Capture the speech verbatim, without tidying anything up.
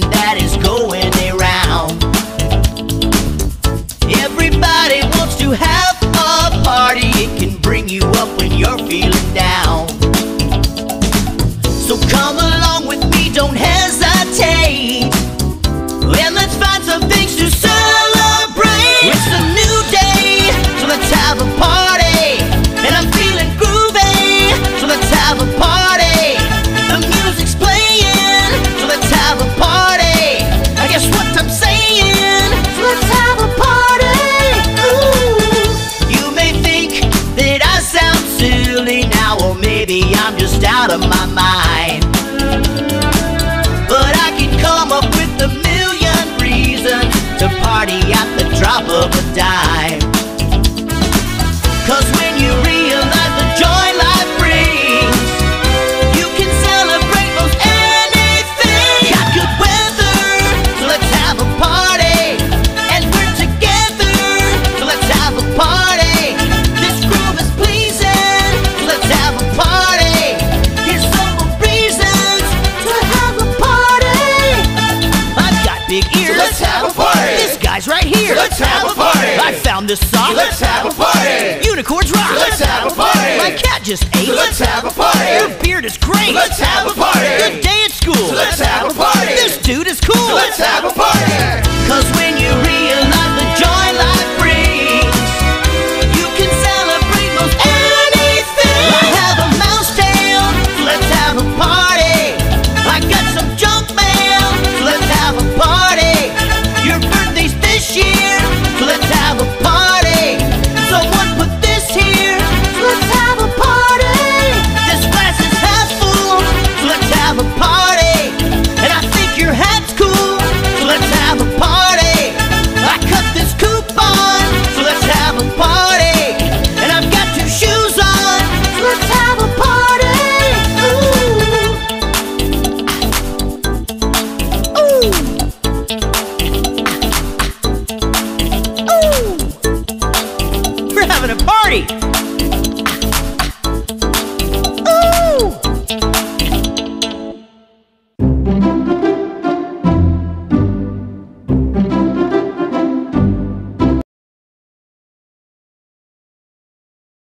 that is going around. Everybody wants to have a party. It can bring you up when you're feeling down. So come along with me, don't hesitate, and let's find some things to celebrate. It's a new day, so let's have a party, and I'm feeling groovy, so let's have a party. The music's playing, so let's have a party. I guess what I'm saying, so let's have a party. Ooh. You may think that I sound silly now, or maybe I'm just out of my mind, but I can come up with a million reasons to party at the drop of a dime. Cause when you realize the joy life brings, you can celebrate most anything. Got good weather, so let's have a party, and we're together, so let's have a party. This groove is pleasing, so let's have a party. Here's some more reasons to have a party. I've got big ears, So let's have a party. This guy's right here, So let's have a party. I found this sock, So let's have a party. unicorns rock, So let's have a party. my cat just ate, So let's have a party. your beard is great, So let's have a party. good day at school, So let's have a party. this dude is cool. So let's have a party. Cause when you realize the joy life brings, you can celebrate most anything. I have a mouse tail, so let's have a party. I got some junk mail, so let's have a party. Your birthday's this year, so let's have a party. Someone put this here, so let's have a party. This glass is half full, so let's have a party.